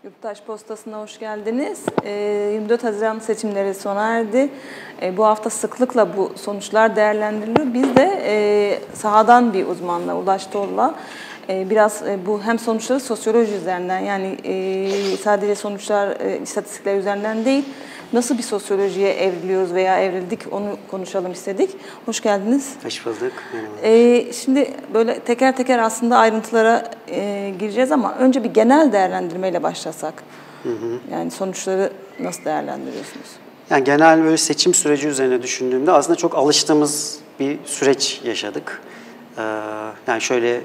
Yurttaş Postası'na hoş geldiniz. 24 Haziran seçimleri sona erdi. Bu hafta sıklıkla bu sonuçlar değerlendiriliyor. Biz de sahadan bir uzmanla, Ulaş Tol'la biraz bu hem sonuçları sosyoloji üzerinden, yani sadece sonuçlar, istatistikler üzerinden değil, nasıl bir sosyolojiye evriliyoruz veya evrildik onu konuşalım istedik. Hoş geldiniz. Hoş bulduk. Şimdi böyle teker teker aslında ayrıntılara gireceğiz ama önce bir genel değerlendirmeyle başlasak. Yani sonuçları nasıl değerlendiriyorsunuz? Yani genel böyle seçim süreci üzerine düşündüğümde aslında çok alıştığımız bir süreç yaşadık. Yani şöyle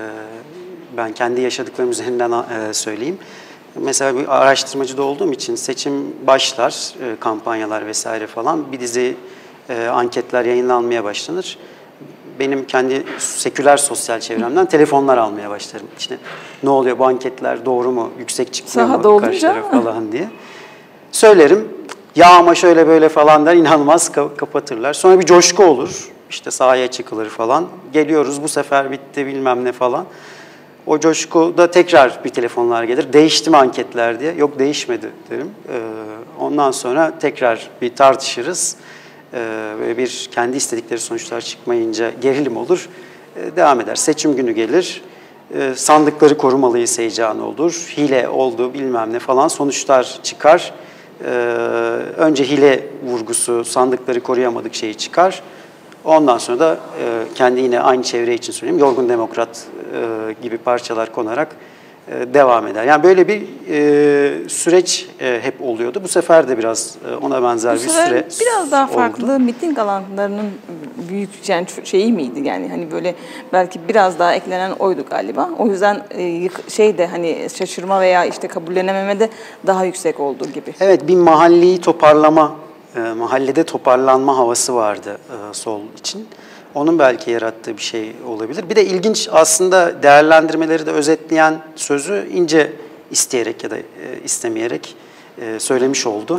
ben kendi yaşadıklarım üzerinden söyleyeyim. Mesela bir araştırmacı da olduğum için seçim başlar, kampanyalar vesaire falan, bir dizi anketler yayınlanmaya başlanır. Benim kendi seküler sosyal çevremden telefonlar almaya başlarım. İşte ne oluyor, bu anketler doğru mu, yüksek çıkmıyor mu karşı taraf falan diye. Söylerim, ya ama şöyle böyle falan der, inanılmaz kapatırlar. Sonra bir coşku olur, işte sahaya çıkılır falan. Geliyoruz, bu sefer bitti bilmem ne falan. O coşkuda tekrar bir telefonlar gelir. Değişti mi anketler diye. Yok, değişmedi derim. Ondan sonra tekrar bir tartışırız. Böyle bir kendi istedikleri sonuçlar çıkmayınca gerilim olur. Devam eder. Seçim günü gelir. Sandıkları korumalıyız heyecanı olur. Hile oldu bilmem ne falan sonuçlar çıkar. Önce hile vurgusu, sandıkları koruyamadık şeyi çıkar. Ondan sonra da kendi yine aynı çevre için söyleyeyim, Yorgun Demokrat gibi parçalar konarak devam eder. Yani böyle bir süreç hep oluyordu. Bu sefer de biraz ona benzer bir süre biraz daha farklı oldu. Miting alanlarının büyük yani şeyi miydi, yani hani böyle belki biraz daha eklenen oydu galiba. O yüzden hani şaşırma veya işte kabullenememe de daha yüksek olduğu gibi. Evet, bir mahalleyi toparlama, mahallede toparlanma havası vardı sol için. Onun belki yarattığı bir şey olabilir. Bir de ilginç aslında değerlendirmeleri de özetleyen sözü İnce isteyerek ya da istemeyerek söylemiş oldu.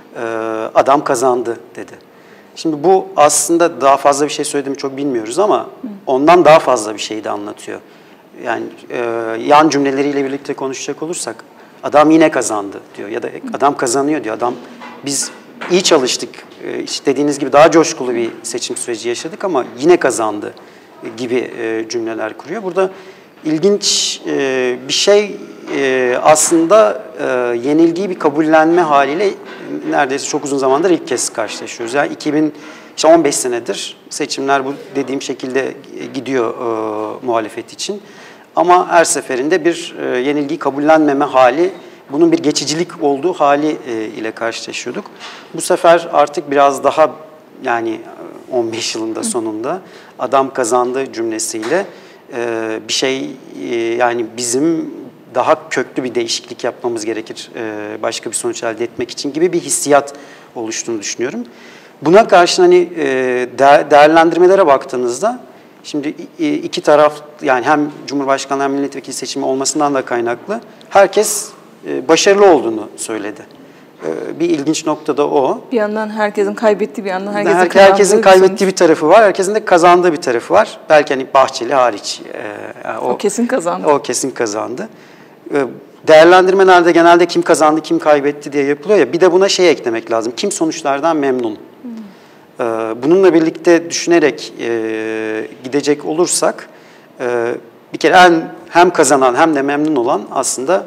Adam kazandı dedi. Şimdi bu aslında daha fazla bir şey söylediğimi çok bilmiyoruz ama ondan daha fazla bir şey de anlatıyor. Yani yan cümleleriyle birlikte konuşacak olursak adam yine kazandı diyor ya da adam kazanıyor diyor. Adam biz iyi çalıştık, işte dediğiniz gibi daha coşkulu bir seçim süreci yaşadık ama yine kazandı gibi cümleler kuruyor. Burada ilginç bir şey aslında yenilgiyi bir kabullenme haliyle neredeyse çok uzun zamandır ilk kez karşılaşıyoruz. Yani 15 senedir seçimler bu dediğim şekilde gidiyor muhalefet için. Ama her seferinde bir yenilgiyi kabullenmeme hali, bunun bir geçicilik olduğu hali ile karşılaşıyorduk. Bu sefer artık biraz daha, yani 15 yılında sonunda adam kazandı cümlesiyle bir şey, yani bizim daha köklü bir değişiklik yapmamız gerekir başka bir sonuç elde etmek için gibi bir hissiyat oluştuğunu düşünüyorum. Buna karşın hani değerlendirmelere baktığınızda şimdi iki taraf, yani hem Cumhurbaşkanlığı hem milletvekili seçimi olmasından da kaynaklı herkes başarılı olduğunu söyledi. Bir ilginç nokta da o. Bir yandan herkesin kaybettiği, bir yandan herkesin kaybettiği bir tarafı var, herkesin de kazandığı bir tarafı var. Belki hani Bahçeli hariç. O kesin kazandı. O kesin kazandı. Değerlendirmelerde genelde kim kazandı, kim kaybetti diye yapılıyor ya. Bir de buna şey eklemek lazım. Kim sonuçlardan memnun? Bununla birlikte düşünerek gidecek olursak bir kere hem kazanan hem de memnun olan aslında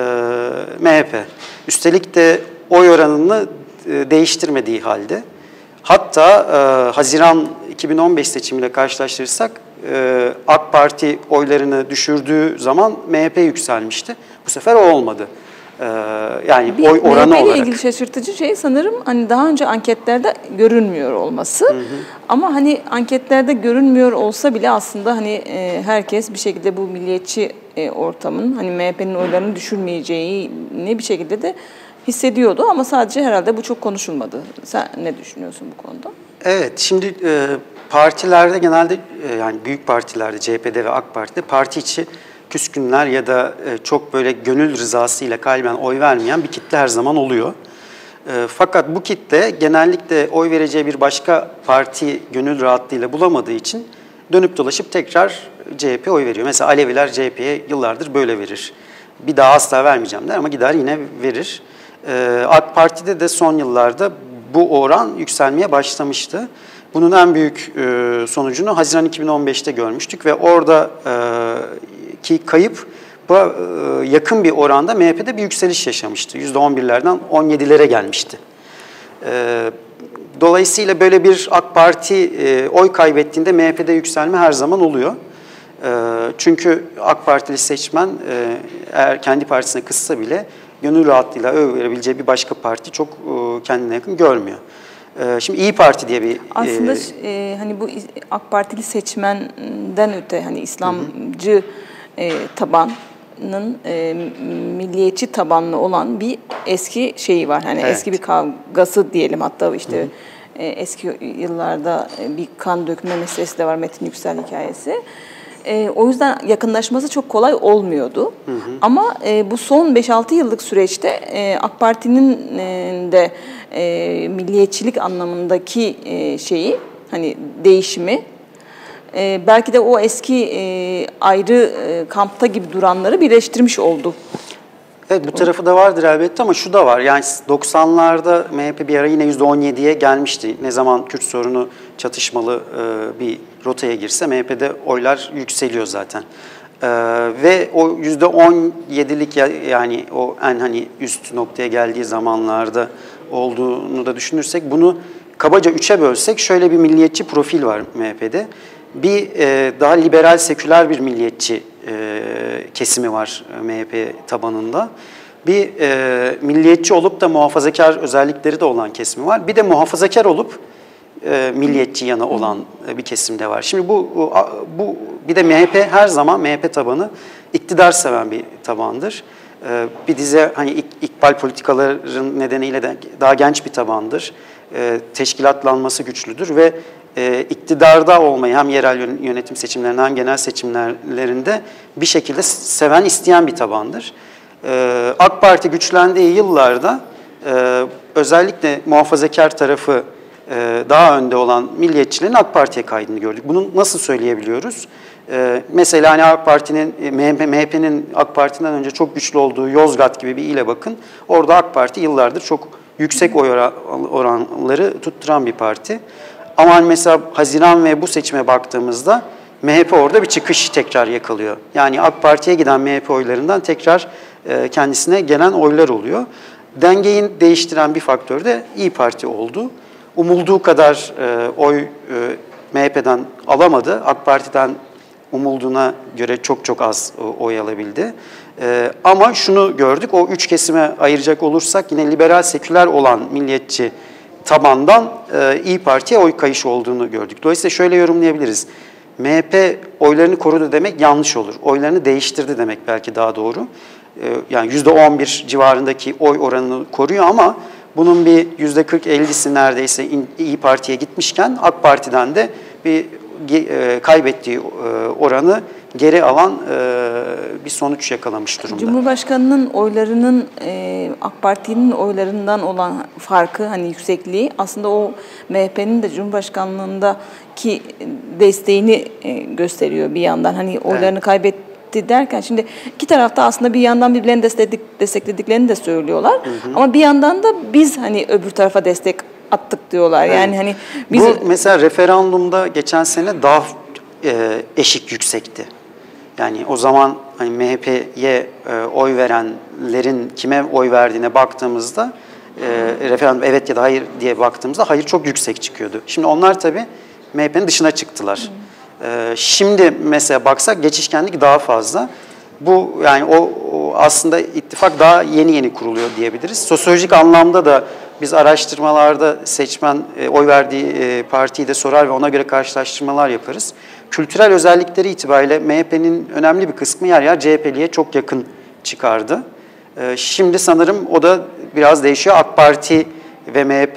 MHP. Üstelik de oy oranını değiştirmediği halde. Hatta Haziran 2015 seçimiyle karşılaştırırsak AK Parti oylarını düşürdüğü zaman MHP yükselmişti. Bu sefer o olmadı. Yani oy oranı olarak. MHP'yle ilgili şaşırtıcı şey sanırım hani daha önce anketlerde görünmüyor olması. Ama hani anketlerde görünmüyor olsa bile aslında hani herkes bir şekilde bu milliyetçi ortamın hani MHP'nin oylarını düşürmeyeceğini bir şekilde de hissediyordu ama sadece herhalde bu çok konuşulmadı. Sen ne düşünüyorsun bu konuda? Evet, şimdi partilerde genelde yani büyük partilerde CHP'de ve AK Parti'de parti içi küskünler ya da çok böyle gönül rızasıyla kalben oy vermeyen bir kitle her zaman oluyor. Fakat bu kitle genellikle oy vereceği bir başka parti gönül rahatlığıyla bulamadığı için dönüp dolaşıp tekrar CHP oy veriyor. Mesela Aleviler CHP'ye yıllardır böyle verir. bir daha asla vermeyeceğim der ama gider yine verir. AK Parti'de de son yıllarda bu oran yükselmeye başlamıştı. Bunun en büyük sonucunu Haziran 2015'te görmüştük ve oradaki kayıp yakın bir oranda MHP'de bir yükseliş yaşamıştı. %11'lerden 17'lere gelmişti. Dolayısıyla böyle bir AK Parti oy kaybettiğinde MHP'de yükselme her zaman oluyor. Çünkü AK Partili seçmen eğer kendi partisine kızsa bile gönül rahatlığıyla oy verebileceği bir başka parti çok kendine yakın görmüyor. Şimdi İyi Parti diye bir... Aslında hani bu AK Partili seçmenden öte hani İslamcı tabanın milliyetçi tabanlı olan bir eski şeyi var. Hani eski bir kavgası diyelim, hatta işte eski yıllarda bir kan dökme meselesi de var, Metin Yüksel hikayesi. O yüzden yakınlaşması çok kolay olmuyordu. Ama bu son 5-6 yıllık süreçte AK Parti'nin de milliyetçilik anlamındaki şeyi, hani değişimi, belki de o eski ayrı kampta gibi duranları birleştirmiş oldu. Evet, bu tarafı da vardır elbette ama şu da var. Yani 90'larda MHP bir ara yine %17'ye gelmişti. Ne zaman Kürt sorunu çatışmalı bir rotaya girse MHP'de oylar yükseliyor zaten. Ve o %17'lik yani o en hani üst noktaya geldiği zamanlarda olduğunu da düşünürsek, bunu kabaca 3'e bölsek şöyle bir milliyetçi profil var MHP'de. Bir daha liberal, seküler bir milliyetçi kesimi var MHP tabanında. Bir milliyetçi olup da muhafazakar özellikleri de olan kesimi var. Bir de muhafazakar olup milliyetçi yana olan bir kesim de var. Şimdi bu bir de MHP her zaman MHP tabanı iktidar seven bir tabandır. Bir dizi hani ikbal politikaların nedeniyle de daha genç bir tabandır. Teşkilatlanması güçlüdür ve iktidarda olmayı hem yerel yönetim seçimlerinde hem genel seçimlerinde bir şekilde seven, isteyen bir tabandır. AK Parti güçlendiği yıllarda özellikle muhafazakar tarafı daha önde olan milliyetçilerin AK Parti'ye kaydığını gördük. Bunu nasıl söyleyebiliyoruz? Mesela hani AK Parti'nin, MHP'nin AK Parti'den önce çok güçlü olduğu Yozgat gibi bir ile bakın. Orada AK Parti yıllardır çok yüksek oy oranları tutturan bir parti. Ama hani mesela Haziran ve bu seçime baktığımızda MHP orada bir çıkış tekrar yakalıyor. Yani AK Parti'ye giden MHP oylarından tekrar kendisine gelen oylar oluyor. Dengeyi değiştiren bir faktör de İyi Parti oldu. Umulduğu kadar oy MHP'den alamadı. AK Parti'den umulduğuna göre çok az oy alabildi. Ama şunu gördük, o üç kesime ayıracak olursak yine liberal, seküler olan milliyetçi tabandan İyi Parti'ye oy kayışı olduğunu gördük. Dolayısıyla şöyle yorumlayabiliriz. MHP oylarını korudu demek yanlış olur. Oylarını değiştirdi demek belki daha doğru. Yani %11 civarındaki oy oranını koruyor ama bunun bir %40-50'si neredeyse İyi Parti'ye gitmişken AK Parti'den de bir kaybettiği oranı geri alan bir sonuç yakalamış durumda. Cumhurbaşkanının oylarının AK Parti'nin oylarından olan farkı, hani yüksekliği, aslında o MHP'nin de Cumhurbaşkanlığındaki desteğini gösteriyor bir yandan. Hani oylarını kaybetti derken, şimdi iki tarafta aslında bir yandan birbirlerini desteklediklerini de söylüyorlar. Ama bir yandan da biz hani öbür tarafa destek attık diyorlar. Evet. Yani hani biz... Bu mesela referandumda geçen sene daha eşik yüksekti. Yani o zaman hani MHP'ye oy verenlerin kime oy verdiğine baktığımızda referandum evet ya da hayır diye baktığımızda hayır çok yüksek çıkıyordu. Şimdi onlar tabii MHP'nin dışına çıktılar. Şimdi mesela baksak geçişkenlik daha fazla. Bu yani o aslında ittifak daha yeni kuruluyor diyebiliriz. Sosyolojik anlamda da biz araştırmalarda seçmen oy verdiği partiyi de sorar ve ona göre karşılaştırmalar yaparız. Kültürel özellikleri itibariyle MHP'nin önemli bir kısmı yer yer CHP'liye çok yakın çıkardı. Şimdi sanırım o da biraz değişiyor. AK Parti ve MHP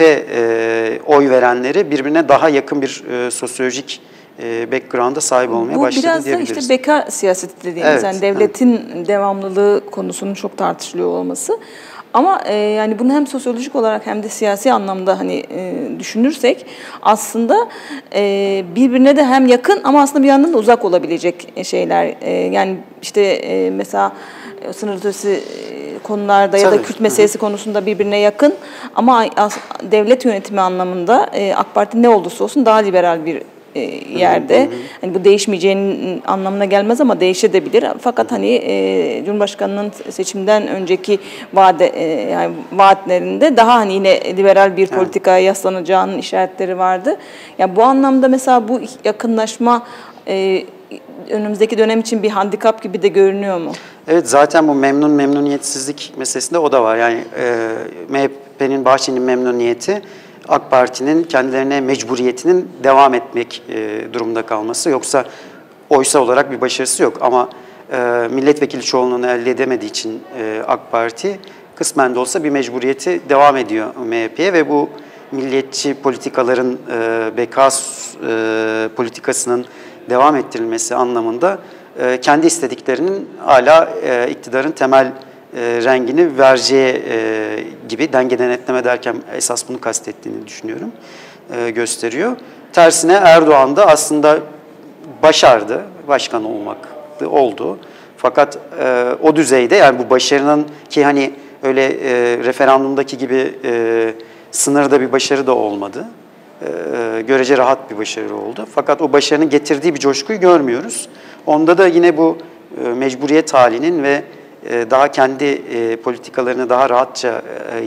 oy verenleri birbirine daha yakın bir sosyolojik background'a sahip olmaya başladı diyebiliriz. Bu biraz da işte bekar siyaseti dediğimiz, yani devletin devamlılığı konusunun çok tartışılıyor olması. Ama yani bunu hem sosyolojik olarak hem de siyasi anlamda hani düşünürsek aslında birbirine de hem yakın ama aslında bir yandan da uzak olabilecek şeyler. Yani işte mesela sınır ötesi konularda ya da Kürt meselesi konusunda birbirine yakın ama devlet yönetimi anlamında AK Parti ne olursa olsun daha liberal bir yerde. Hani bu değişmeyeceğinin anlamına gelmez ama değişebilir. Fakat hani Cumhurbaşkanı'nın seçimden önceki yani vaatlerinde daha hani yine liberal bir politikaya yaslanacağının işaretleri vardı. Yani bu anlamda mesela bu yakınlaşma önümüzdeki dönem için bir handikap gibi de görünüyor mu? Evet, zaten bu memnuniyetsizlik meselesinde o da var. Yani MHP'nin, Bahçeli'nin memnuniyeti AK Parti'nin kendilerine mecburiyetinin devam etmek durumunda kalması. Yoksa oysa olarak bir başarısı yok. Ama milletvekili çoğunluğunu elde edemediği için AK Parti kısmen de olsa bir mecburiyeti devam ediyor MHP'ye ve bu milliyetçi politikaların, beka politikasının devam ettirilmesi anlamında kendi istediklerinin hala iktidarın temel rengini vereceği gibi, denge denetleme derken esas bunu kastettiğini düşünüyorum, gösteriyor. Tersine Erdoğan da aslında başardı, başkan oldu. Fakat o düzeyde, yani bu başarının ki hani öyle referandumdaki gibi sınırda bir başarı da olmadı. Görece rahat bir başarı oldu. Fakat o başarının getirdiği bir coşkuyu görmüyoruz. Onda da yine bu mecburiyet halinin ve daha kendi politikalarını daha rahatça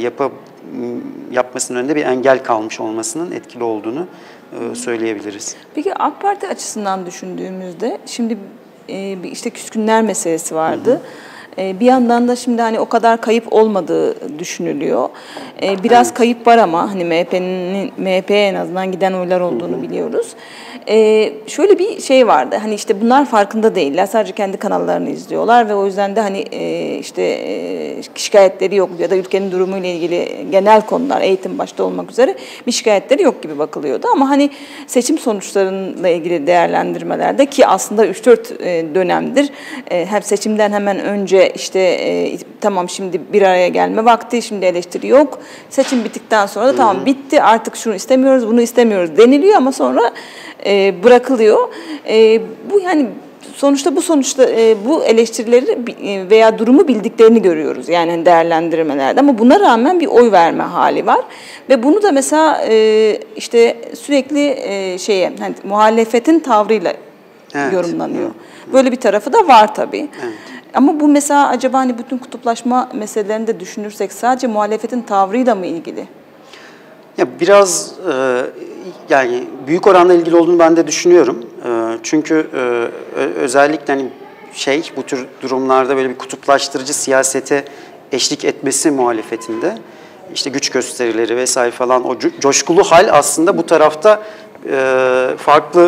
yapmasının önünde bir engel kalmış olmasının etkili olduğunu söyleyebiliriz. Peki AK Parti açısından düşündüğümüzde şimdi işte küskünler meselesi vardı. Bir yandan da şimdi hani o kadar kayıp olmadığı düşünülüyor. Biraz kayıp var ama hani MHP'ye en azından giden oylar olduğunu biliyoruz. Şöyle bir şey vardı. Hani işte bunlar farkında değiller. Sadece kendi kanallarını izliyorlar ve o yüzden de hani işte şikayetleri yok ya da ülkenin durumuyla ilgili genel konular, eğitim başta olmak üzere bir şikayetleri yok gibi bakılıyordu. Ama hani seçim sonuçlarıyla ilgili değerlendirmelerde ki aslında 3-4 dönemdir hem seçimden hemen önce işte tamam şimdi bir araya gelme vakti, şimdi eleştiri yok. Seçim bittikten sonra da tamam bitti, artık şunu istemiyoruz, bunu istemiyoruz deniliyor ama sonra bırakılıyor. Bu yani sonuçta bu eleştirileri veya durumu bildiklerini görüyoruz yani değerlendirmelerde ama buna rağmen bir oy verme hali var ve bunu da mesela işte sürekli hani muhalefetin tavrıyla yorumlanıyor. Böyle bir tarafı da var tabii. Evet. Ama bu mesela acaba hani bütün kutuplaşma meselelerini de düşünürsek sadece muhalefetin tavrıyla mı ilgili? Ya biraz yani büyük oranda ilgili olduğunu ben de düşünüyorum. Çünkü özellikle hani bu tür durumlarda böyle bir kutuplaştırıcı siyasete eşlik etmesi muhalefetinde işte güç gösterileri vesaire falan o coşkulu hal aslında bu tarafta farklı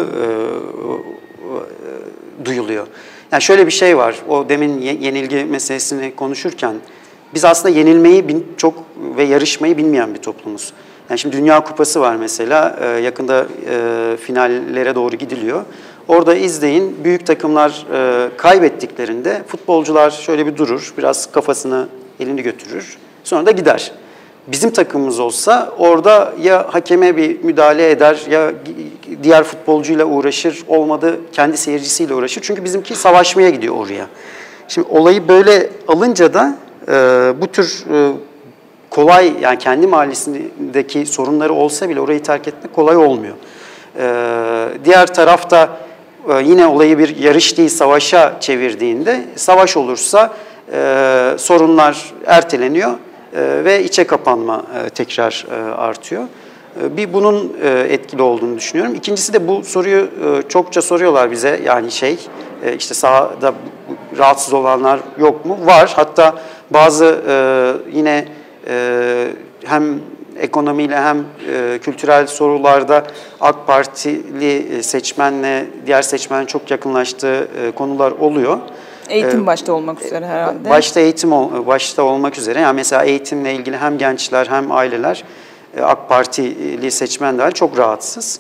duyuluyor. Yani şöyle bir şey var, o demin yenilgi meselesini konuşurken biz aslında yenilmeyi çok ve yarışmayı bilmeyen bir toplumuz. Yani şimdi Dünya Kupası var mesela, yakında finallere doğru gidiliyor. Orada izleyin, büyük takımlar kaybettiklerinde futbolcular şöyle bir durur, biraz kafasını, elini götürür, sonra da gider. Bizim takımımız olsa orada ya hakeme bir müdahale eder ya diğer futbolcuyla uğraşır, olmadı kendi seyircisiyle uğraşır. Çünkü bizimki savaşmaya gidiyor oraya. Şimdi olayı böyle alınca da bu tür kolay, yani kendi mahallesindeki sorunları olsa bile orayı terk etmek kolay olmuyor. Diğer tarafta yine olayı bir yarış değil savaşa çevirdiğinde, savaş olursa sorunlar erteleniyor ve içe kapanma tekrar artıyor. Bir bunun etkili olduğunu düşünüyorum. İkincisi de bu soruyu çokça soruyorlar bize. Yani işte sahada rahatsız olanlar yok mu? Var. Hatta bazı yine hem ekonomiyle hem kültürel sorularda AK Partili seçmenle diğer seçmenin çok yakınlaştığı konular oluyor. Eğitim başta olmak üzere herhalde. Başta olmak üzere. Yani mesela eğitimle ilgili hem gençler hem aileler AK Partili seçmen dahil çok rahatsız.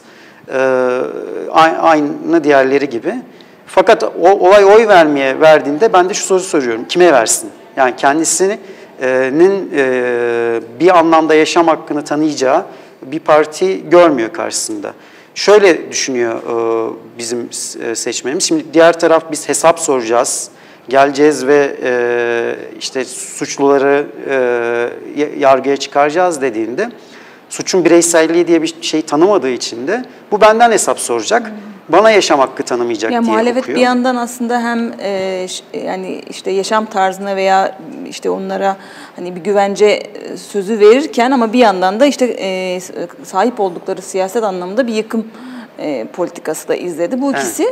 Aynı diğerleri gibi. Fakat olay oy verdiğinde ben de şu soru soruyorum. Kime versin? Yani kendisini bir anlamda yaşam hakkını tanıyacağı bir parti görmüyor karşısında. Şöyle düşünüyor bizim seçmenimiz. Şimdi diğer taraf biz hesap soracağız, geleceğiz ve işte suçluları yargıya çıkaracağız dediğinde suçun bireyselliği diye bir şey tanımadığı için de bu benden hesap soracak. Bana yaşam hakkı tanımayacak diye muhalefet okuyor. Bir yandan aslında hem yani işte yaşam tarzına veya işte onlara hani bir güvence sözü verirken ama bir yandan da işte sahip oldukları siyaset anlamında bir yıkım politikası da izledi. Bu ikisi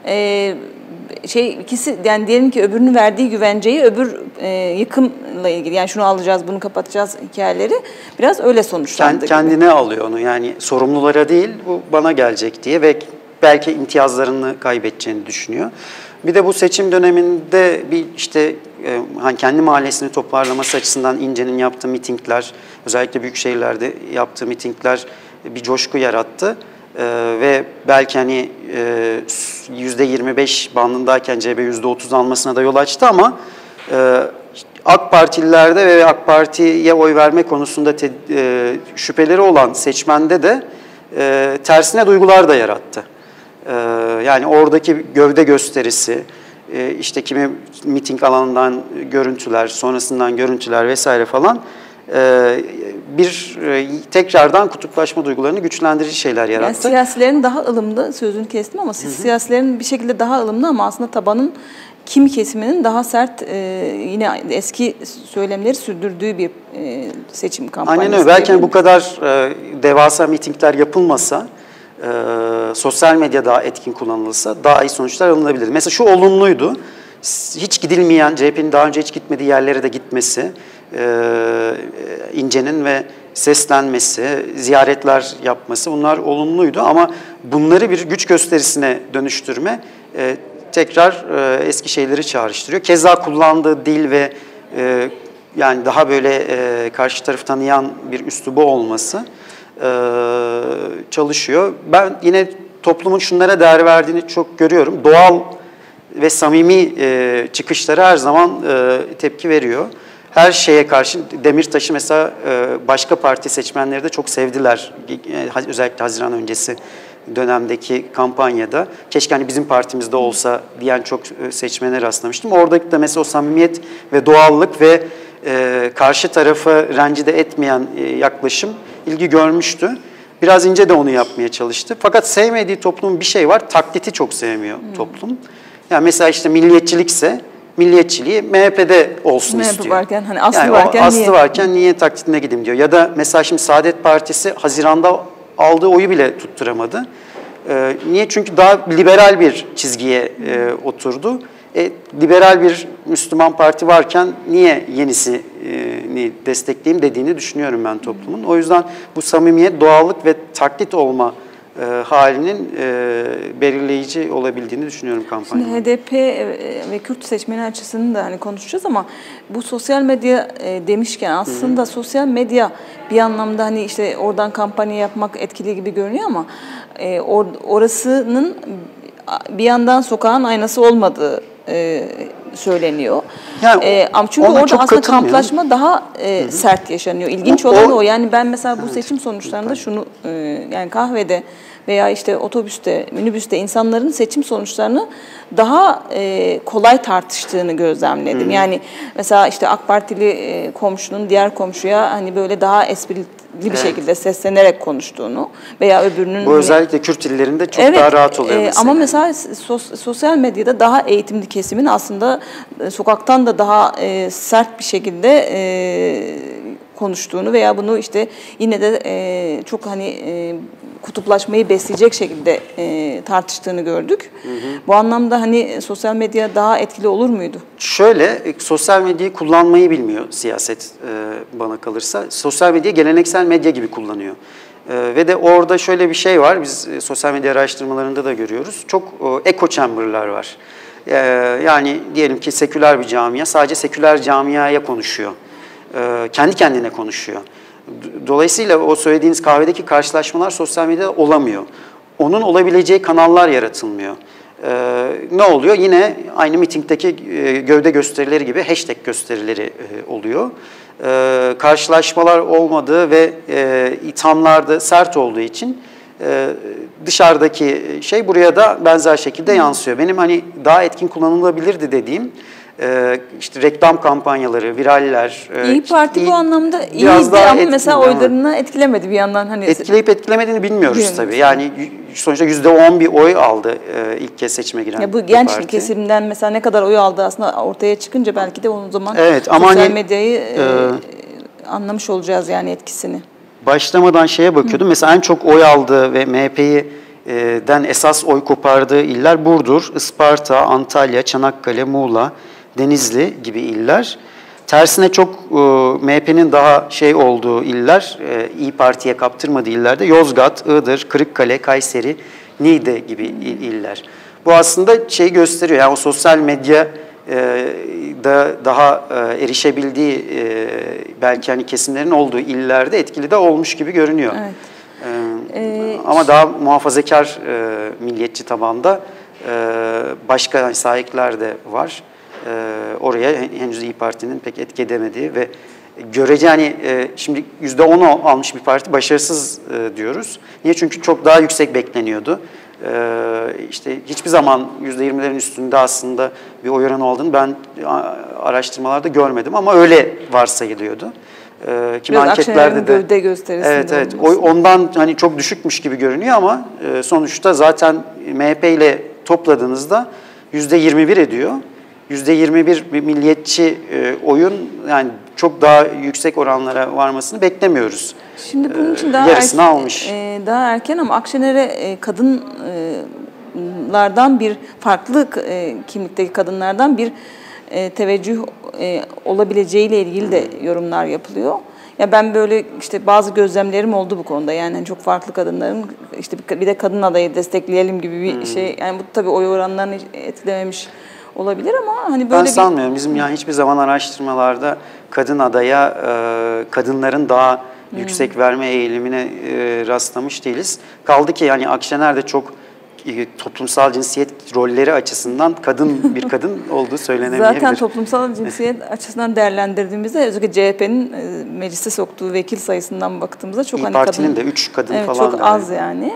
ikisi yani diyelim ki öbürünün verdiği güvenceyi öbür yıkımla ilgili yani şunu alacağız bunu kapatacağız hikayeleri biraz öyle sonuçlandı. Kendine alıyor onu yani sorumlulara değil bu bana gelecek diye ve belki imtiyazlarını kaybedeceğini düşünüyor. Bir de bu seçim döneminde bir işte hani kendi mahallesini toparlaması açısından İnce'nin yaptığı mitingler, özellikle büyük şehirlerde yaptığı mitingler bir coşku yarattı. Ve belki hani %25 bandındayken CHP %30 almasına da yol açtı ama AK Partililerde ve AK Parti'ye oy verme konusunda şüpheleri olan seçmende de tersine duygular da yarattı. Yani oradaki gövde gösterisi, işte kimi miting alanından görüntüler, sonrasından görüntüler vesaire falan tekrardan kutuplaşma duygularını güçlendirici şeyler yarattı. Yani siyasilerin daha ılımlı, sözünü kestim ama siyasilerin bir şekilde daha ılımlı ama aslında tabanın kimi kesiminin daha sert yine eski söylemleri sürdürdüğü bir seçim kampanyası. Aynen öyle. Belki bu kadar devasa mitingler yapılmasa, sosyal medya daha etkin kullanılırsa daha iyi sonuçlar alınabilir. Mesela şu olumluydu. Hiç gidilmeyen, CHP'nin daha önce hiç gitmediği yerlere de gitmesi, İnce'nin ve seslenmesi, ziyaretler yapması bunlar olumluydu ama bunları bir güç gösterisine dönüştürme tekrar eski şeyleri çağrıştırıyor. Keza kullandığı dil ve yani daha böyle karşı tarafı tanıyan bir üslubu olması çalışıyor. Ben yine toplumun şunlara değer verdiğini çok görüyorum. Doğal ve samimi çıkışlara her zaman tepki veriyor. Her şeye karşı Demirtaş'ı mesela başka parti seçmenleri de çok sevdiler. Özellikle Haziran öncesi dönemdeki kampanyada. Keşke hani bizim partimizde olsa diyen çok seçmene rastlamıştım. Oradaki de mesela o samimiyet ve doğallık ve karşı tarafı rencide etmeyen yaklaşım ilgi görmüştü. Biraz İnce de onu yapmaya çalıştı. Fakat sevmediği toplumun bir şey var. Taklidi çok sevmiyor toplum. Yani mesela işte milliyetçilikse milliyetçiliği MHP'de olsun MHP istiyor. Varken, hani aslı yani varken aslı varken niye taklidine gideyim diyor. Ya da mesela şimdi Saadet Partisi Haziran'da aldığı oyu bile tutturamadı. Niye? Çünkü daha liberal bir çizgiye oturdu. Liberal bir Müslüman parti varken niye yenisini destekleyeyim dediğini düşünüyorum ben toplumun. O yüzden bu samimiyet, doğallık ve taklit olma halinin belirleyici olabildiğini düşünüyorum kampanyanın. Şimdi HDP ve Kürt seçmeni açısını da hani konuşacağız ama bu sosyal medya demişken aslında sosyal medya bir anlamda hani işte oradan kampanya yapmak etkili gibi görünüyor ama orasının bir yandan sokağın aynası olmadığı söyleniyor. Yani ama çünkü orada aslında kamplaşma daha sert yaşanıyor. İlginç olan o. Yani ben mesela bu seçim sonuçlarında şunu yani kahvede veya işte otobüste, minibüste insanların seçim sonuçlarını daha kolay tartıştığını gözlemledim. Yani mesela işte AK Partili komşunun diğer komşuya hani böyle daha esprili bir şekilde seslenerek konuştuğunu veya öbürünün... Bu özellikle Kürt illerinde çok daha rahat oluyor mesela. Ama mesela sosyal medyada daha eğitimli kesimin aslında sokaktan da daha sert bir şekilde konuştuğunu veya bunu işte yine de çok hani kutuplaşmayı besleyecek şekilde tartıştığını gördük. Bu anlamda hani sosyal medya daha etkili olur muydu? Şöyle, sosyal medyayı kullanmayı bilmiyor siyaset bana kalırsa. Sosyal medyayı geleneksel medya gibi kullanıyor. Ve de orada şöyle bir şey var, biz sosyal medya araştırmalarında da görüyoruz. Çok echo chamber'lar var. Yani diyelim ki seküler bir camia sadece seküler camiaya konuşuyor. Kendi kendine konuşuyor. Dolayısıyla o söylediğiniz kahvedeki karşılaşmalar sosyal medyada olamıyor. Onun olabileceği kanallar yaratılmıyor. Ne oluyor? Yine aynı mitingdeki gövde gösterileri gibi hashtag gösterileri oluyor. Karşılaşmalar olmadığı ve ithamlar da sert olduğu için dışarıdaki şey buraya da benzer şekilde yansıyor. Benim hani daha etkin kullanılabilirdi dediğim işte reklam kampanyaları, viraller. İyi Parti bu anlamda iyiydi ama mesela oylarını etkilemedi bir yandan. Hani etkileyip etkilemediğini bilmiyoruz tabii. Yani sonuçta %10 bir oy aldı ilk kez seçime giren ya bu genç kesimden mesela ne kadar oy aldı aslında ortaya çıkınca belki de o zaman sosyal medyayı anlamış olacağız yani etkisini. Başlamadan şeye bakıyordum. Mesela en çok oy aldığı ve MHP'den esas oy kopardığı iller Burdur, Isparta, Antalya, Çanakkale, Muğla, Denizli gibi iller. Tersine çok MHP'nin daha olduğu iller, İyi Parti'ye kaptırmadığı illerde Yozgat, Iğdır, Kırıkkale, Kayseri, Niğde gibi iller. Bu aslında şeyi gösteriyor. Yani o sosyal medya da daha erişebildiği belki hani kesimlerin olduğu illerde etkili de olmuş gibi görünüyor. Evet. Ama daha muhafazakar milliyetçi tabanda başka sahipler de var. Oraya henüz İyi Parti'nin pek etki edemediği ve görece hani şimdi %10'u almış bir parti başarısız diyoruz. Niye? Çünkü çok daha yüksek bekleniyordu. İşte hiçbir zaman %20'lerin üstünde aslında bir oy oranı olduğunu ben araştırmalarda görmedim ama öyle varsayılıyordu. Kimi anketlerde de gövde gösterisinde evet ondan hani çok düşükmüş gibi görünüyor ama sonuçta zaten MHP ile topladığınızda %21 ediyor. %21 bir milliyetçi oyun yani çok daha yüksek oranlara varmasını beklemiyoruz. Şimdi bunun için yarısını almış. Daha erken ama Akşener'e kadınlardan bir farklı kimlikteki kadınlardan bir teveccüh olabileceğiyle ilgili de yorumlar yapılıyor. Ya ben böyle işte bazı gözlemlerim oldu bu konuda. Yani hani çok farklı kadınların işte bir de kadın adayı destekleyelim gibi bir şey. Yani bu tabii oy oranlarını etkilememiş olabilir ama hani böyle ben sanmıyorum. Bizim yani hiçbir zaman araştırmalarda kadın adaya kadınların daha yüksek verme eğilimine rastlamış değiliz. Kaldı ki yani Akşener de çok toplumsal cinsiyet rolleri açısından bir kadın olduğu söylenemeyebilir. Zaten toplumsal cinsiyet açısından değerlendirdiğimizde özellikle CHP'nin meclise soktuğu vekil sayısından baktığımızda çok İYİ Parti'nin de 3 kadın falan çok az yani.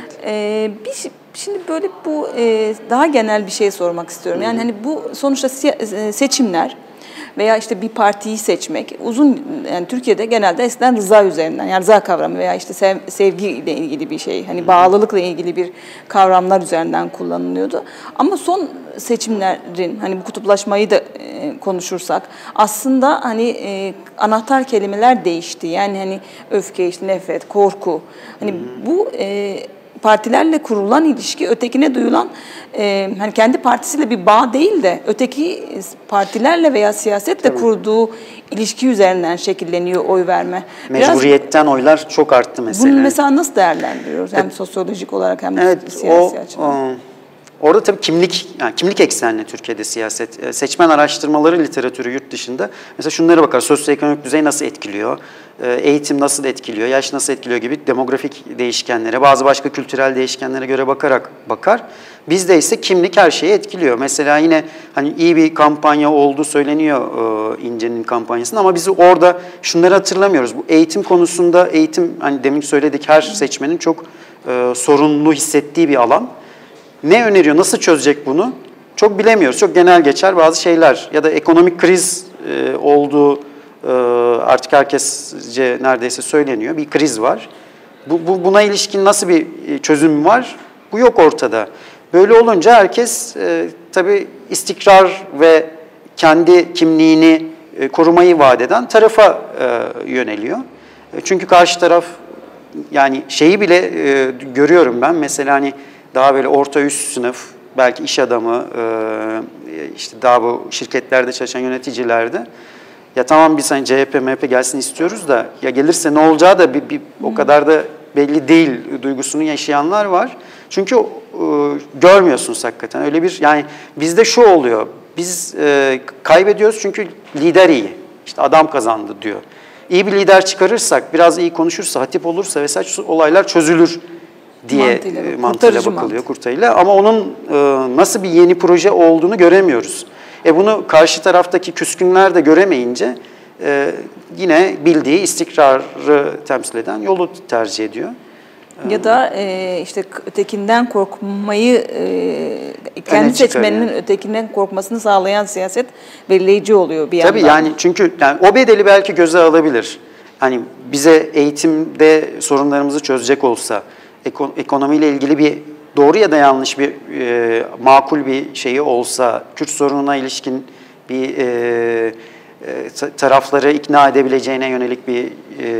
Evet. Şimdi böyle bu daha genel bir şey sormak istiyorum. Yani hani bu sonuçta seçimler veya işte bir partiyi seçmek yani Türkiye'de genelde eskiden rıza üzerinden yani rıza kavramı veya işte sevgiyle ilgili bir şey hani bağlılıkla ilgili bir kavramlar üzerinden kullanılıyordu. Ama son seçimlerin hani bu kutuplaşmayı da konuşursak aslında hani anahtar kelimeler değişti. Yani hani öfke, işte nefret, korku hani bu partilerle kurulan ilişki ötekine duyulan hani kendi partisiyle bir bağ değil de öteki partilerle veya siyasetle kurduğu ilişki üzerinden şekilleniyor oy verme. Mecburiyetten oylar çok arttı mesela. Bunu mesela nasıl değerlendiriyoruz hem sosyolojik olarak hem de siyasi açıdan? Orada tabii kimlik eksenli Türkiye'de siyaset. Seçmen araştırmaları literatürü yurt dışında mesela şunlara bakar. Sosyoekonomik düzey nasıl etkiliyor? Eğitim nasıl etkiliyor? Yaş nasıl etkiliyor gibi demografik değişkenlere, bazı başka kültürel değişkenlere göre bakar. Bizde ise kimlik her şeyi etkiliyor. Mesela yine hani iyi bir kampanya olduğu söyleniyor İnce'nin kampanyasında ama biz orada şunları hatırlamıyoruz. Bu eğitim konusunda hani demin söyledik her seçmenin çok sorunlu hissettiği bir alan. Ne öneriyor, nasıl çözecek bunu? Çok bilemiyoruz. Çok genel geçer bazı şeyler. Ya da ekonomik kriz olduğu artık herkesce neredeyse söyleniyor. Bir kriz var. Buna ilişkin nasıl bir çözüm var? Bu yok ortada. Böyle olunca herkes tabii istikrar ve kendi kimliğini korumayı vaat eden tarafa yöneliyor. Çünkü karşı taraf yani şeyi bile görüyorum ben. Mesela hani daha böyle orta üst sınıf, belki iş adamı, işte daha bu şirketlerde çalışan yöneticilerde ya tamam biz hani CHP, MHP gelsin istiyoruz da ya gelirse ne olacağı da o kadar da belli değil duygusunu yaşayanlar var. Çünkü görmüyorsunuz hakikaten öyle bir yani bizde şu oluyor. Biz kaybediyoruz çünkü lider iyi. İşte adam kazandı diyor. İyi bir lider çıkarırsak, biraz iyi konuşursa, hatip olursa vesaire olaylar çözülür diye mantığıyla bakılıyor, kurtarıyla. Ama onun nasıl bir yeni proje olduğunu göremiyoruz. Bunu karşı taraftaki küskünler de göremeyince yine bildiği istikrarı temsil eden yolu tercih ediyor. Ya da işte ötekinden korkmayı, kendi seçmeninin ötekinden korkmasını sağlayan siyaset belirleyici oluyor bir yandan. Tabii yani çünkü o bedeli belki göze alabilir. Hani bize eğitimde sorunlarımızı çözecek olsa, ekonomiyle ilgili bir doğru ya da yanlış bir makul bir şeyi olsa, Kürt sorununa ilişkin bir tarafları ikna edebileceğine yönelik bir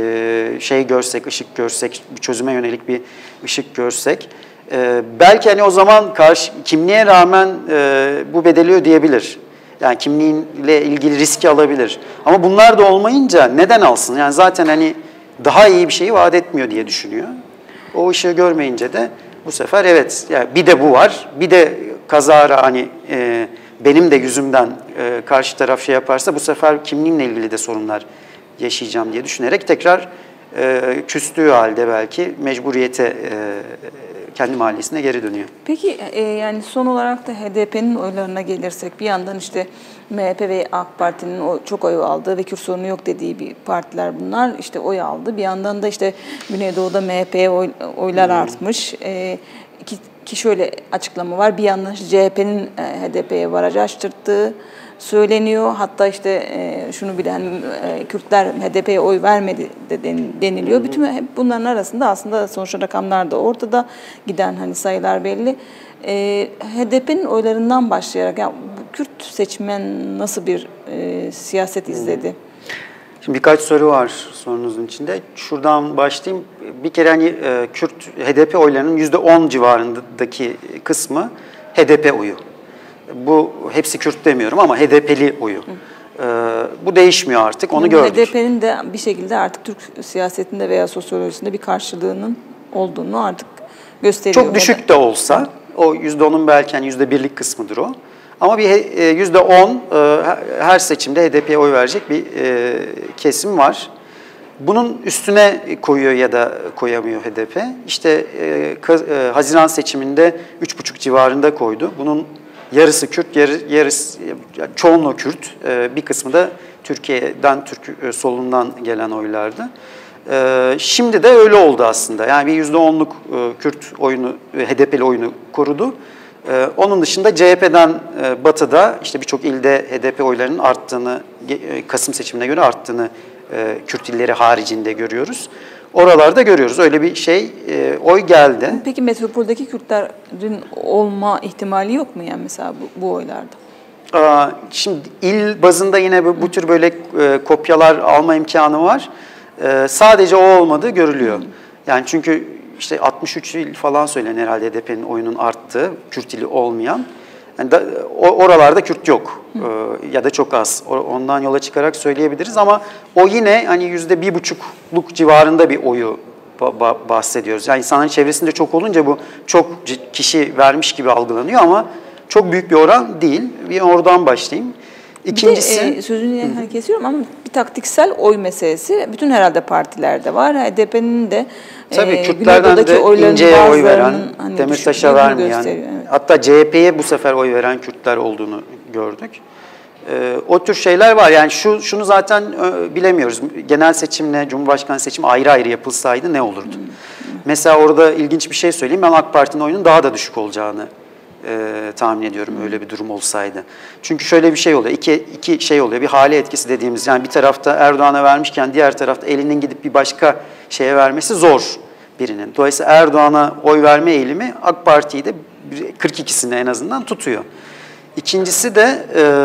şey görsek, ışık görsek, bir çözüme yönelik bir ışık görsek, belki hani o zaman kimliğe rağmen bu bedeli ödeyebilir. Yani kimliğiyle ilgili riski alabilir. Ama bunlar da olmayınca neden alsın? Yani zaten hani daha iyi bir şeyi vaat etmiyor diye düşünüyor. O ışığı görmeyince de bu sefer evet, yani bir de bu var, bir de kazara hani benim de yüzümden karşı taraf şey yaparsa bu sefer kimliğimle ilgili de sorunlar yaşayacağım diye düşünerek tekrar küstüğü halde belki mecburiyete kendi mahallesine geri dönüyor. Peki yani son olarak da HDP'nin oylarına gelirsek bir yandan işte MHP ve AK Parti'nin çok oy aldığı ve Kürt sorunu yok dediği bir partiler bunlar işte oy aldı. Bir yandan da işte Güneydoğu'da MHP'ye oylar artmış. Ki şöyle açıklama var. Bir yandan CHP'nin HDP'ye baraj açtırdığı söyleniyor. Hatta işte şunu bile hani Kürtler HDP'ye oy vermedi de deniliyor. Bütün hep bunların arasında aslında sonuçta rakamlar da ortada, giden hani sayılar belli. HDP'nin oylarından başlayarak yani bu Kürt seçmen nasıl bir siyaset izledi? Şimdi birkaç soru var sorunuzun içinde. Şuradan başlayayım. Bir kere hani Kürt HDP oylarının %10 civarındaki kısmı HDP oyu. Bu hepsi Kürt demiyorum ama HDP'li oyu. Bu değişmiyor artık, onu gördük. HDP'nin de bir şekilde artık Türk siyasetinde veya sosyolojisinde bir karşılığının olduğunu artık gösteriyor. Çok düşük de olsa, o %10'un belki hani %1'lik kısmıdır o. Ama bir %10 her seçimde HDP'ye oy verecek bir kesim var. Bunun üstüne koyuyor ya da koyamıyor HDP. İşte Haziran seçiminde 3,5 civarında koydu. Bunun yarısı Kürt, yarısı çoğunluğu Kürt, bir kısmı da Türkiye'den, Türk solundan gelen oylardı. Şimdi de öyle oldu aslında. Yani bir %10'luk Kürt oyunu, HDP'li oyunu korudu. Onun dışında CHP'den batıda işte birçok ilde HDP oylarının arttığını, Kasım seçimine göre arttığını Kürt illeri haricinde görüyoruz. Oralarda görüyoruz. Öyle bir şey, oy geldi. Peki metropoldeki Kürtlerin olma ihtimali yok mu yani mesela bu oylarda? Şimdi il bazında yine bu tür böyle kopyalar alma imkanı var. Sadece o olmadığı görülüyor. Yani çünkü işte 63 il falan söylenen herhalde HDP'nin oyunun arttığı, Kürt ili olmayan. Yani oralarda Kürt yok ya da çok az. Ondan yola çıkarak söyleyebiliriz ama o yine hani %1,5'luk civarında bir oyu bahsediyoruz. Yani insanların çevresinde çok olunca bu çok kişi vermiş gibi algılanıyor ama çok büyük bir oran değil. Bir oradan başlayayım. İkincisi, bir de sözünü kesiyorum ama bir taktiksel oy meselesi bütün herhalde partilerde var. HDP'nin de tabii Kürtlerden de İnce'ye oy veren, hani Demirtaş'a vermeyen, evet. Hatta CHP'ye bu sefer oy veren Kürtler olduğunu gördük. O tür şeyler var. Yani şunu zaten bilemiyoruz. Genel seçimle Cumhurbaşkanı seçimi ayrı ayrı yapılsaydı ne olurdu? Mesela orada ilginç bir şey söyleyeyim. Ben AK Parti'nin oyunun daha da düşük olacağını tahmin ediyorum öyle bir durum olsaydı. Çünkü şöyle bir şey oluyor. İki şey oluyor. Bir hale etkisi dediğimiz, yani bir tarafta Erdoğan'a vermişken diğer tarafta elinin gidip bir başka şeye vermesi zor birinin. Dolayısıyla Erdoğan'a oy verme eğilimi AK Parti'yi de 42'sini en azından tutuyor. İkincisi de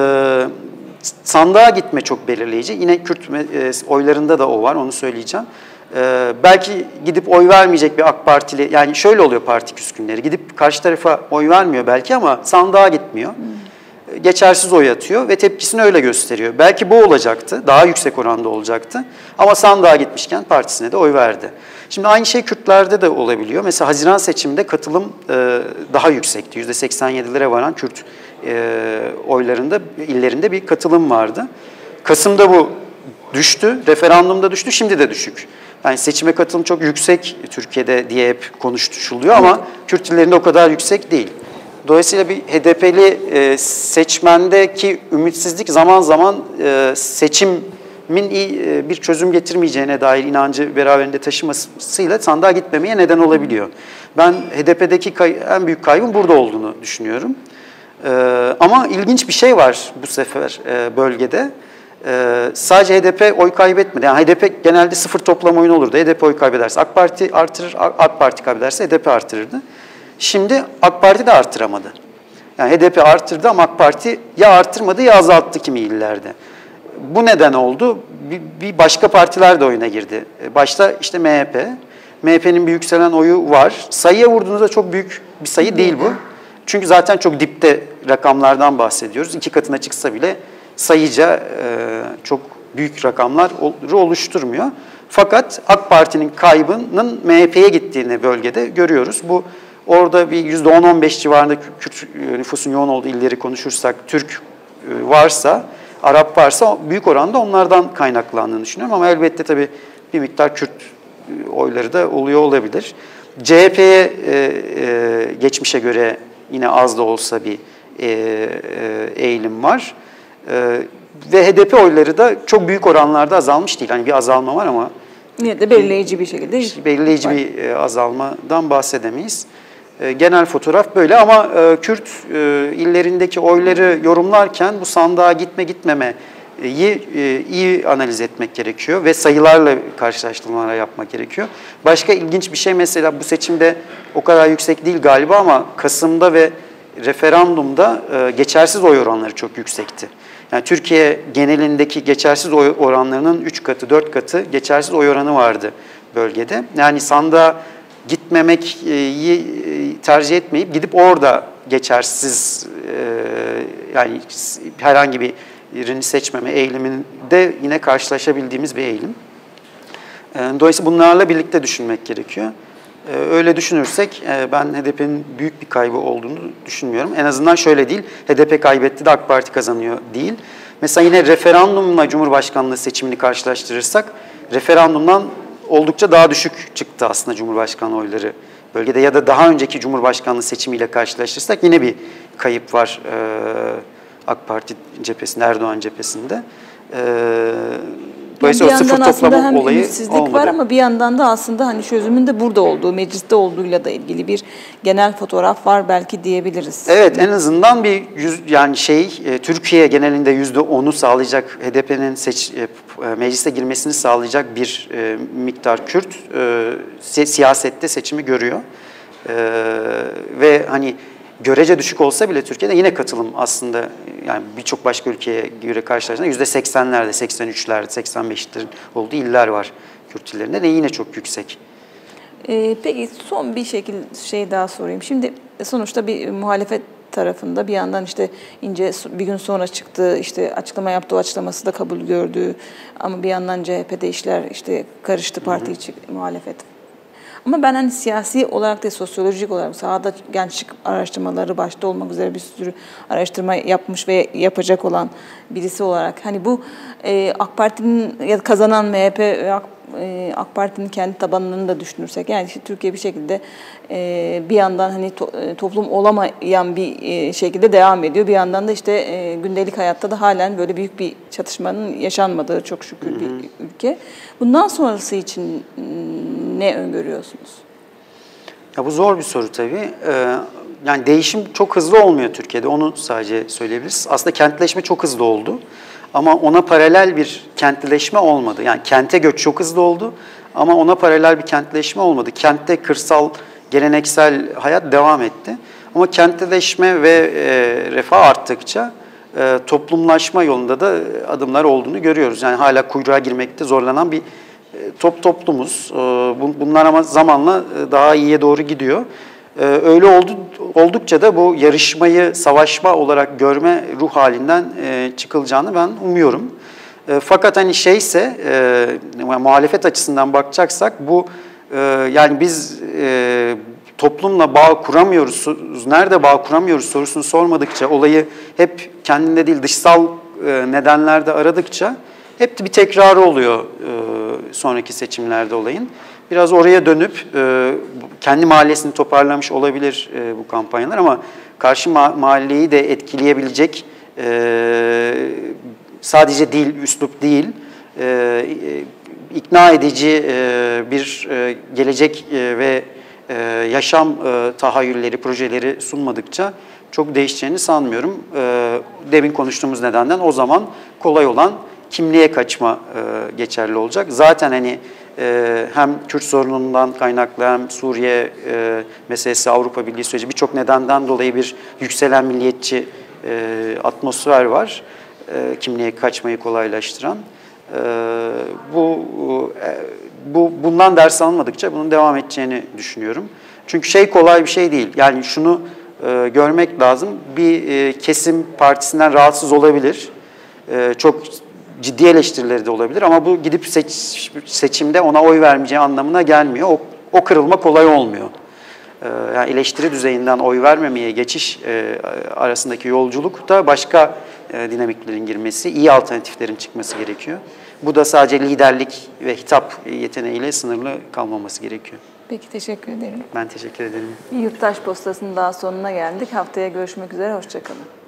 sandığa gitme çok belirleyici. Yine Kürt oylarında da o var, onu söyleyeceğim. Belki gidip oy vermeyecek bir AK Partili, yani şöyle oluyor parti küskünleri, gidip karşı tarafa oy vermiyor belki ama sandığa gitmiyor. Geçersiz oy atıyor ve tepkisini öyle gösteriyor. Belki bu olacaktı, daha yüksek oranda olacaktı ama sandığa gitmişken partisine de oy verdi. Şimdi aynı şey Kürtlerde de olabiliyor. Mesela Haziran seçiminde katılım daha yüksekti. %87'lere varan Kürt oylarında, illerinde bir katılım vardı. Kasım'da bu düştü, referandumda düştü, şimdi de düşük. Yani seçime katılım çok yüksek Türkiye'de diye hep konuşuluyor ama Kürt illerinde o kadar yüksek değil. Dolayısıyla bir HDP'li seçmendeki ümitsizlik zaman zaman seçimin bir çözüm getirmeyeceğine dair inancı beraberinde taşımasıyla sandığa gitmemeye neden olabiliyor. Ben HDP'deki en büyük kaybın burada olduğunu düşünüyorum. Ama ilginç bir şey var bu sefer bölgede. Sadece HDP oy kaybetmedi. Yani HDP genelde sıfır toplam oyun olurdu. HDP oy kaybederse AK Parti artırır, AK Parti kaybederse HDP artırırdı. Şimdi AK Parti de artıramadı. Yani HDP artırdı ama AK Parti ya artırmadı ya azalttı kimi illerde. Bu neden oldu? Bir başka partiler de oyuna girdi. Başta işte MHP. MHP'nin bir yükselen oyu var. Sayıya vurduğunuzda çok büyük bir sayı değil bu. Çünkü zaten çok dipte rakamlardan bahsediyoruz. 2 katına çıksa bile sayıca çok büyük rakamlar oluşturmuyor. Fakat AK Parti'nin kaybının MHP'ye gittiğini bölgede görüyoruz. Bu orada bir %10-15 civarında Kürt nüfusun yoğun olduğu illeri konuşursak, Türk varsa, Arap varsa büyük oranda onlardan kaynaklandığını düşünüyorum. Ama elbette tabii bir miktar Kürt oyları da oluyor olabilir. CHP'ye geçmişe göre yine az da olsa bir eğilim var. Ve HDP oyları da çok büyük oranlarda azalmış değil. Hani bir azalma var ama yine de belirleyici bir şekilde. Belirleyici bir azalmadan bahsedemeyiz. Genel fotoğraf böyle ama Kürt illerindeki oyları yorumlarken bu sandığa gitmemeyi iyi analiz etmek gerekiyor ve sayılarla karşılaştırmalar yapmak gerekiyor. Başka ilginç bir şey mesela bu seçimde o kadar yüksek değil galiba ama Kasım'da ve referandumda geçersiz oy oranları çok yüksekti. Yani Türkiye genelindeki geçersiz oy oranlarının 3 katı, 4 katı geçersiz oy oranı vardı bölgede. Yani sandığa gitmemeyi tercih etmeyip gidip orada geçersiz yani herhangi birini seçmeme eğiliminde yine karşılaşabildiğimiz bir eğilim. Dolayısıyla bunlarla birlikte düşünmek gerekiyor. Öyle düşünürsek ben HDP'nin büyük bir kaybı olduğunu düşünmüyorum. En azından şöyle değil, HDP kaybetti de AK Parti kazanıyor değil. Mesela yine referandumla Cumhurbaşkanlığı seçimini karşılaştırırsak, referandumdan oldukça daha düşük çıktı aslında Cumhurbaşkanlığı oyları bölgede. Ya da daha önceki Cumhurbaşkanlığı seçimiyle karşılaştırırsak yine bir kayıp var AK Parti cephesinde, Erdoğan cephesinde. Dolayısıyla yani bir yandan aslında hem ümitsizlik var ama bir yandan da aslında hani çözümün de burada olduğu, mecliste olduğuyla da ilgili bir genel fotoğraf var belki diyebiliriz. Evet, en azından bir Türkiye genelinde %10'u sağlayacak, HDP'nin meclise girmesini sağlayacak bir miktar Kürt siyasette seçimi görüyor. Ve hani görece düşük olsa bile Türkiye'de yine katılım aslında yani birçok başka ülkeye göre karşılaştığında %80'lerde, 83'lerde, 85'lerin olduğu iller var Kürt illerinde de yine çok yüksek. Peki son bir şey daha sorayım. Şimdi sonuçta bir muhalefet tarafında bir yandan işte İnce bir gün sonra çıktı, işte açıklama yaptı, o açıklaması da kabul gördü. Ama bir yandan CHP'de işler işte karıştı, parti içi muhalefet. Ama ben hani siyasi olarak da sosyolojik olarak sahada gençlik araştırmaları başta olmak üzere bir sürü araştırma yapmış ve yapacak olan birisi olarak hani bu AK Parti'nin ya da kazanan MHP ve AK Parti'nin kendi tabanını da düşünürsek yani işte Türkiye bir şekilde bir yandan hani toplum olamayan bir şekilde devam ediyor. Bir yandan da işte gündelik hayatta da halen böyle büyük bir çatışmanın yaşanmadığı çok şükür bir ülke. Bundan sonrası için ne öngörüyorsunuz? Ya bu zor bir soru tabii. Yani değişim çok hızlı olmuyor Türkiye'de. Onu sadece söyleyebiliriz. Aslında kentleşme çok hızlı oldu. Ama ona paralel bir kentleşme olmadı. Yani kente göç çok hızlı oldu ama ona paralel bir kentleşme olmadı. Kentte kırsal, geleneksel hayat devam etti. Ama kentleşme ve refah arttıkça toplumlaşma yolunda da adımlar olduğunu görüyoruz. Yani hala kuyruğa girmekte zorlanan bir toplumuz. Bunlar ama zamanla daha iyiye doğru gidiyor. Öyle oldukça da bu yarışmayı savaşma olarak görme ruh halinden çıkılacağını ben umuyorum. Fakat hani muhalefet açısından bakacaksak bu yani biz toplumla bağ kuramıyoruz, nerede bağ kuramıyoruz sorusunu sormadıkça, olayı hep kendinde değil dışsal nedenlerde aradıkça hep bir tekrarı oluyor sonraki seçimlerde olayın. Biraz oraya dönüp kendi mahallesini toparlamış olabilir bu kampanyalar ama karşı mahalleyi de etkileyebilecek sadece dil, üslup değil, ikna edici bir gelecek ve yaşam tahayyülleri, projeleri sunmadıkça çok değişeceğini sanmıyorum. Demin konuştuğumuz nedenden o zaman kolay olan kimliğe kaçma geçerli olacak. Zaten hani hem Kürt sorunundan kaynaklı hem Suriye meselesi, Avrupa Birliği süreci birçok nedenden dolayı bir yükselen milliyetçi atmosfer var. Kimliğe kaçmayı kolaylaştıran. Bundan ders almadıkça bunun devam edeceğini düşünüyorum. Çünkü kolay bir şey değil. Yani şunu görmek lazım. Bir kesim partisinden rahatsız olabilir. Çok ciddi eleştirileri de olabilir ama bu gidip seçimde ona oy vermeyeceği anlamına gelmiyor. O kırılma kolay olmuyor. Yani eleştiri düzeyinden oy vermemeye geçiş arasındaki yolculukta başka dinamiklerin girmesi, iyi alternatiflerin çıkması gerekiyor. Bu da sadece liderlik ve hitap yeteneğiyle sınırlı kalmaması gerekiyor. Peki, teşekkür ederim. Ben teşekkür ederim. Bir Yurttaş Postası'nın daha sonuna geldik. Haftaya görüşmek üzere, hoşça kalın.